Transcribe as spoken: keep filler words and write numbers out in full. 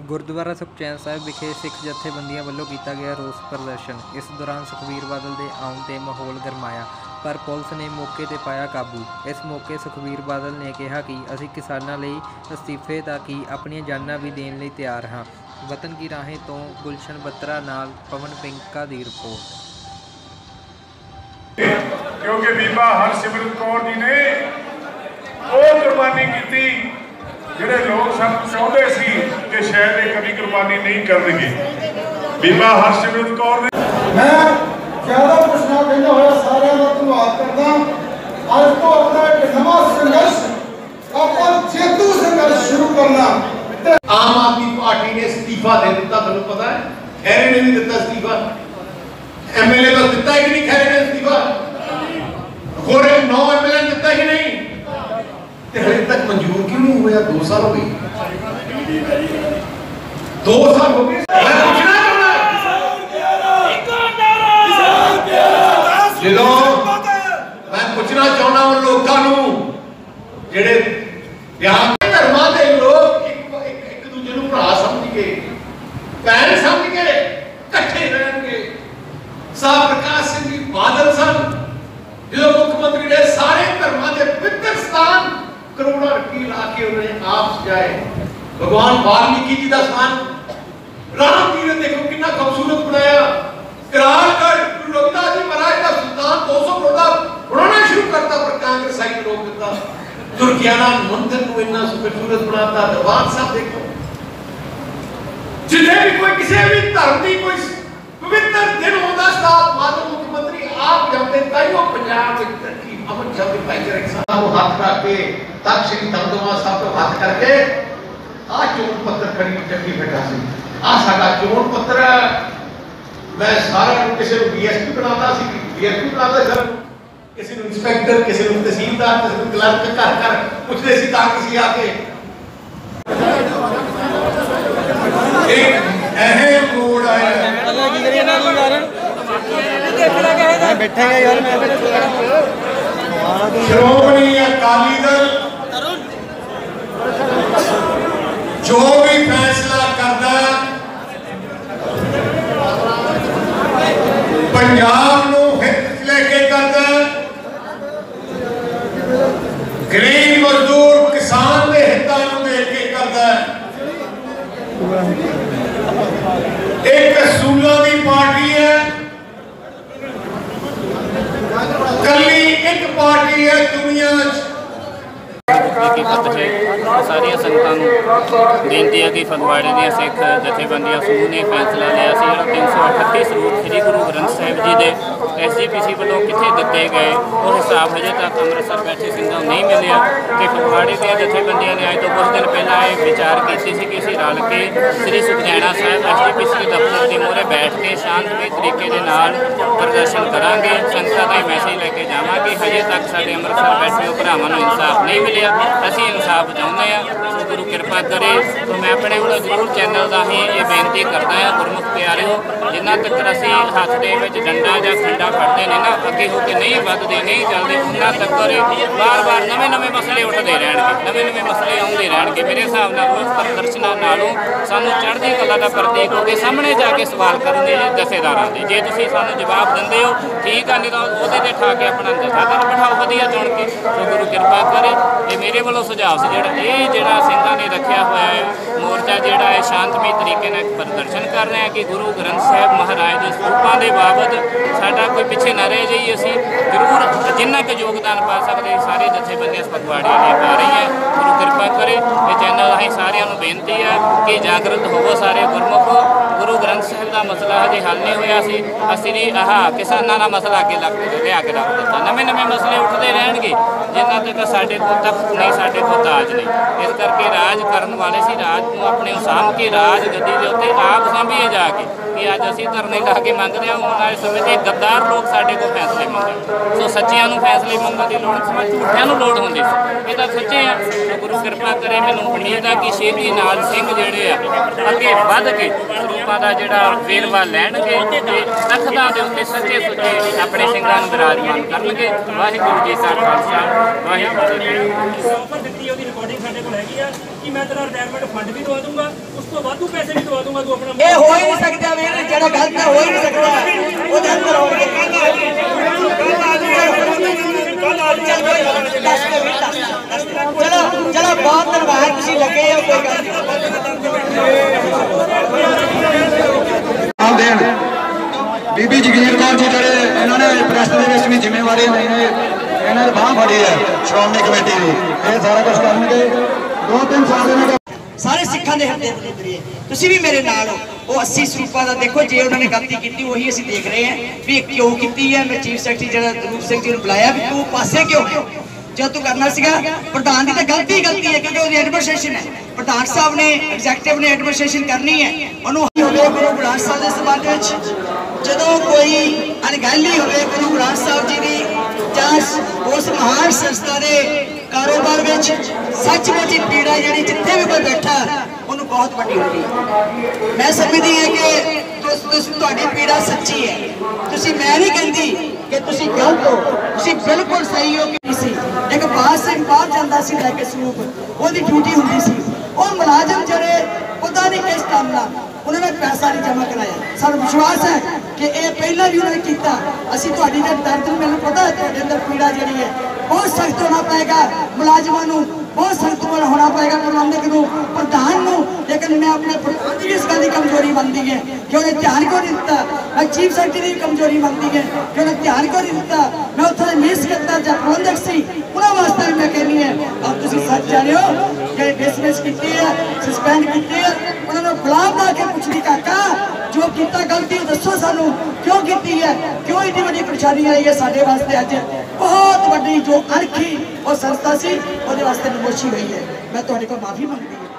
ਗੁਰਦੁਆਰਾ ਸੁਖਚੈਨ ਸਾਹਿਬ ਵਿਖੇ ਸਿੱਖ ਜਥੇਬੰਦੀਆਂ ਵੱਲੋਂ ਕੀਤਾ ਗਿਆ ਰੋਸ ਪ੍ਰਦਰਸ਼ਨ। ਇਸ ਦੌਰਾਨ ਸੁਖਬੀਰ ਬਾਦਲ ਦੇ ਆਉਣ 'ਤੇ ਮਾਹੌਲ ਗਰਮਾਇਆ, ਪਰ ਪੁਲਿਸ ਨੇ ਮੌਕੇ 'ਤੇ ਪਾਇਆ ਕਾਬੂ। ਇਸ ਮੌਕੇ ਸੁਖਬੀਰ ਬਾਦਲ ਨੇ ਕਿਹਾ ਕਿ ਅਸੀਂ ਕਿਸਾਨਾਂ ਲਈ ਅਸਤੀਫੇ ਤਾਂ ਕਿ ਆਪਣੀਆਂ ਜਾਨਾਂ ਵੀ ਦੇਣ ਲਈ ਤਿਆਰ ਹਾਂ। ਵਤਨ ਕੀ ਰਾਹੇ ਤੋਂ ਗੁਲਸ਼ਨ ਬੱਤਰਾ ਨਾਲ ਪਵਨ ਪਿੰਕਾ ਦੀ ਰਿਪੋਰਟ। क्योंकि बीबा हरसिमरत कौर जी ने वो कुर्बानी की जिहड़े लोग सब चाहते सी कि शायद ये कभी कुर्बानी नहीं करनगे। बीबा हरसिमरत कौर ने मैं ज़्यादा कुछ ना कहना होया सारे का धन्यवाद करदा। अज तो अपना एक नवा संघर्ष अपना जेतू संघर्ष शुरू करना। आम आदमी पार्टी ने इस्तीफा दे दिता, तुहानू पता है खैरे ने भी दिता इस्तीफा, एमएलए का दिता है कि नहीं खैरे ने इस्तीफा, गोरे नौ एमएलए ने दिता कि नहीं, ते हले तक मंजूर क्यों नहीं हुआ? दो साल हो गए, दो साल हो गए। मैं पूछना चाहना जो मैं पूछना चाहना उन लोगों नू जेड़े यहाँ धर्मां दे लोग एक एक दूजे नू भरा समझ के भैन समझ के इकट्ठे रहणगे। साह प्रकाश सिंह जी बादल सन जो मुख्यमंत्री ने सारे धर्मां दे पवित्र स्थान करोड़ों रुपये ला के उन्हें आप सजाए। भगवान वाल्मीकि जी का स्थान राम जी ने देखो कितना खूबसूरत बनाया। करालगढ़ गुरु रविदास जी महाराज का सुल्तान दो सौ करोड़ का बनाना शुरू करता, पर कांग्रेस आई रोक दिता। दुर्गियाना मंदिर को इतना खूबसूरत बनाता। दरबार साहब देखो, जिथे भी कोई किसी भी धर्म की कोई पवित्र दिन होता साहब मानव मुख्यमंत्री आप जाते ताइयों पंजाब में तरक्की अमन शाह के भाईचारे के साथ वो हाथ रख के तक श्री दमदमा साहब को हाथ करके आ चोन पत्र खड़ी चक्की बैठा सी आ साडा चोन पत्र मैं सारा किसी को डीएसपी बनाता सी डीएसपी बनाता सर किसी को इंस्पेक्टर किसी को तहसीलदार किसी को क्लर्क घर घर पूछते सी ताकि किसी आके एक अहम मोड़ आया। मैं बैठेगा यार, मैं श्रोमणी अकाली दल जो भी फैसला करता पंजाब नू हित लेके करता, गरीब मजदूर किसान के हितां नू देख के करता। एक असूलों की पार्टी है, कली एक पार्टी है दुनिया की सारिया संगतां बेनती है कि फगवाड़े दी सिख जथेबंदियां समूह ने फैसला लिया सी जो तीन सौ अठत्ती सरूप श्री गुरु ग्रंथ साहिब जी के एस जी पी सी वालों कितने दिते गए वो हिसाब हजे तक अमृतसर बैठे सिंघां नहीं मिलिया। कि फगवाड़े दी जथेबंदियां ने अज तो कुछ दिन पहला ये विचार की सी कि असीं रल के Shri Sukhchaina Sahib S G P C दफ्तर के मोहरे बैठ के शांतमई तरीके दे नाल प्रदर्शन करांगे, संगतां दा मैसेज लैके जावांगे। हजे तक साडे अमृतसर बैठे भरावां नूं इंसाफ नहीं मिलिया, असीं इंसाफ चाहुंदे आ। सो गुरु किरपा करे तो मैं अपने वालों जरूर चैनल का ही ये बेनती करता हाँ गुरमुख प्यारिओ, जिन्ना तक असीं हथ दे विच डंडा जां खंडा फड़ते हैं ना अगे हो के नहीं वधदे नहीं चलते उन्ना तक बार बार नवे नवे मसले उठते रहणगे, नवे नवे मसले आउंदे रहणगे। मेरे हिसाब नाल उस प्रदर्शनां नालों सानूं चढ़दी कला दा प्रतीक हो के सामने जाके सवाल करन दे जथेदारां दे। जे तुसीं सानूं जवाब दिंदे हो ठीक आ, नहीं तां ओहदे ते ठा के अपना जथेदार बिठाओ वधिया चुन के। सो गुरु किरपा करे ये मेरे वालों सुझाव से जिहड़ा ये जिहड़ा सिंघां ने रखिया होया है मोर्चा जिहड़ा है शांतमई तरीके नाल प्रदर्शन कर रहे हैं कि गुरु ग्रंथ साहिब महाराज के सरूपां दे बाबत साडा कोई पिछे ना रह जाइए। असीं जरूर जिन्ना क योगदान पा सकते सारे जथेबंदियां फगवाड़े ने पा रही हैं। गुरु किरपा करे ये चैनल असीं सारिआं नूं बेनती है कि जागृत होवो सारे गुरमुखो। गुरु ग्रंथ साहिब का मसला हजे हल नहीं होया सी, असीं आह किसानां दा मसला अगे लग लिया के रख दिता। नवे नवे मसले उठते रहणगे जिन्ना तक साडे कोल तख्त नहीं साडे कोल ताज नहीं। इस करके राज करन वाले सी राज नूं अपने साम के राज गद्दी दे उत्ते आप सांभीए जाके कि अज असीं धरने ला के मंगदे हां। आउण वाले समय ते गद्दार लोग साडे कोल फैसले मंगदे, सो सच्चियां नूं फैसले मंगण दी लोड़ समय झूठियां नूं लोड़ हुंदी सी। ये तां सच्चे आ। तो गुरु किरपा करे मैनूं उम्मीद आ कि छेती नाल सिंह जिहड़े आ अगे वध के सरूपां दा जिहड़ा वेरवा लैणगे ते तख्तां दे उत्ते सच्चे सुच्चे अपने सिंघां नूं विराजमान करनगे। वाहिगुरू जी का खालसा वाहिगुरू जी की फतेह। हैगी आ कि मैं तेरा रिटायरमेंट फंड भी दवा दूंगा, उस तो वाधू पैसे भी दवा दूंगा, तू अपना ये हो ही नहीं सकता वीर, जेड़ा गलत है हो ही नहीं सकता। ओदे अंदर होणगे चलो चलो बहुत धन्यवाद, तुसीं लगे हो, कोई गल नहीं देन बीबी जगीर कौर जी ਜਿਹੜੇ ਇਹਨਾਂ ਨੇ ਪ੍ਰੈਸ ਦੇ ਵਿੱਚ ਵੀ ਜ਼ਿੰਮੇਵਾਰੀ ਲਈ ਨੇ, ਇਹਨਾਂ ਦੀ ਬਾਂਹ ਫੜੀ ਹੈ ਸ਼੍ਰੋਮਣੀ ਕਮੇਟੀ ਦੀ, ਇਹ ਸਾਰਾ ਕੁਝ ਕਰਨਗੇ। ਦੋ ਤਿੰਨ ਸਾਲ ਇਹਨਾਂ ਦਾ ਸਾਰੇ ਸਿੱਖਾਂ ਦੇ ਹਿਰਦੇ ਦੇ ਅੰਦਰ ਤੁਸੀਂ ਵੀ ਮੇਰੇ ਨਾਲ ਹੋ। ਉਹ अस्सी ਸਰੂਪਾਂ ਦਾ ਦੇਖੋ, ਜੇ ਉਹਨਾਂ ਨੇ ਗਲਤੀ ਕੀਤੀ ਉਹੀ ਅਸੀਂ ਦੇਖ ਰਹੇ ਹਾਂ ਵੀ ਕਿਉਂ ਕੀਤੀ ਹੈ। ਮੈਂ ਚੀਫ ਸੈਕਟਰੀ ਜਿਹੜਾ ਧਰੂਵ ਸਿੰਘ ਜੀ ਨੂੰ ਬੁਲਾਇਆ ਵੀ ਤੂੰ ਪਾਸੇ ਕਿਉਂ जो तू करना सीगा प्रधान की तो गलती गलती है क्योंकि वो एडमिनिस्ट्रेशन है, प्रधान साहब ने एग्जैक्टिव ने एडमिनिस्ट्रेशन करनी है। उन्होंने गुरु ग्रंथ साहब के संबंध में जो कोई अनगहली हो गुरु ग्रंथ साहब जी की जां उस महान संस्था के कारोबार में सचमुच ही पीड़ा जी जिथे भी कोई बैठा उन्होंने बहुत वड्डी होगी। मैं समझती है कि तुहाडी पीड़ा सच्ची है, तुसी मैं नहीं कहती कि तुसी गलत हो, तुसी बिल्कुल सही हो। कि एक बात सिंह बाहर जाता सी लैके सलूक उसकी ड्यूटी होंगी सी, वो मुलाजम जड़े पता नहीं किस काम ना उन्होंने पैसा नहीं जमा कराया। सानू विश्वास है कि ये पहला भी उन्होंने किया। असीं तुहाडी दा दर्द मैनूं पता है, तुहाडे अंदर पीड़ा जिहड़ी है बहुत सख्त होना पएगा, मुलाजमां नूं बहुत सख्त होना पएगा, प्रबंधक नूं प्रधान नूं। लेकिन मैं अपने प्रधान की इस गल की कमजोरी मनती है कि उन्हें ध्यान क्यों नहीं दिता। मैं चीफ सैकटरी की कमजोरी मनती है कि उन्हें ध्यान क्यों नहीं दिता। मैं उत्थे मिस करता जो प्रबंधक सी उन्होंने वास्ते भी मैं कहनी है अब तुम सच जाने हो जो डिसमिस की है सस्पेंड की है उन्होंने गुलाम ला के पूछनी काका जो किया गलती दसो सानू क्यों की है, क्यों इतनी बड़ी परेशानी आई है साडे वास्ते। अज बहुत बड़ी जो अणखी और संस्था सी वो वास्ते नमोशी हुई है। मैं तुहाडे कोल माफी मंगती हूँ।